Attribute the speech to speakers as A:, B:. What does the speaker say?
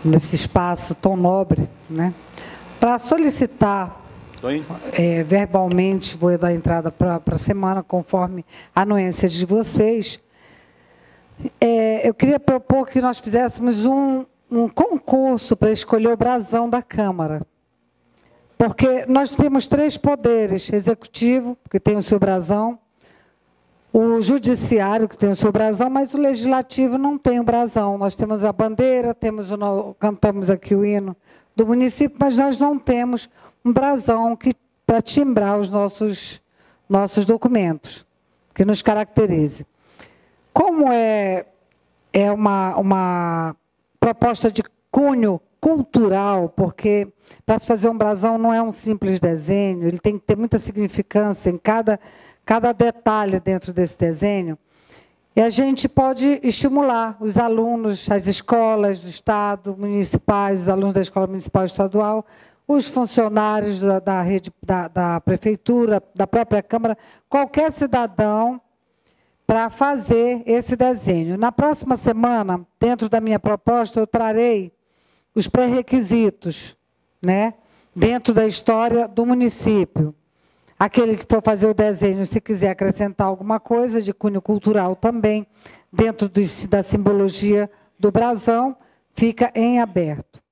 A: nesse espaço tão nobre, né, para solicitar verbalmente, vou dar entrada para a semana, conforme a anuência de vocês. Eu queria propor que nós fizéssemos um concurso para escolher o brasão da Câmara. Porque nós temos 3 poderes: executivo, que tem o seu brasão, o judiciário, que tem o seu brasão, mas o legislativo não tem o brasão. Nós temos a bandeira, cantamos aqui o hino do município, mas nós não temos um brasão para timbrar os nossos documentos, que nos caracterize. Como é uma proposta de cunho cultural, porque para se fazer um brasão não é um simples desenho, ele tem que ter muita significância em cada detalhe dentro desse desenho, e a gente pode estimular os alunos, as escolas do Estado, municipais, os alunos da Escola Municipal Estadual, os funcionários da rede, da Prefeitura, da própria Câmara, qualquer cidadão, para fazer esse desenho. Na próxima semana, dentro da minha proposta, eu trarei os pré-requisitos, né, dentro da história do município. Aquele que for fazer o desenho, se quiser acrescentar alguma coisa de cunho cultural também, dentro da simbologia do brasão, fica em aberto.